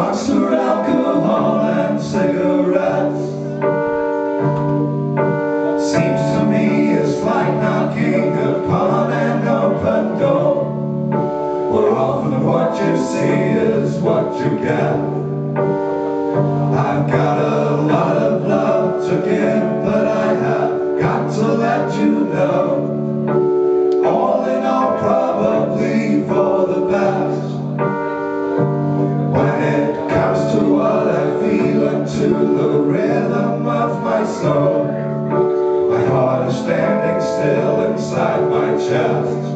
Drugs or alcohol and cigarettes. Seems to me it's like knocking upon an open door, where often what you see is what you get. I've got a lot of love to give, but I have got to let you know, all in all probably for the best. When it comes to what I feel and to the rhythm of my soul, my heart is standing still inside my chest.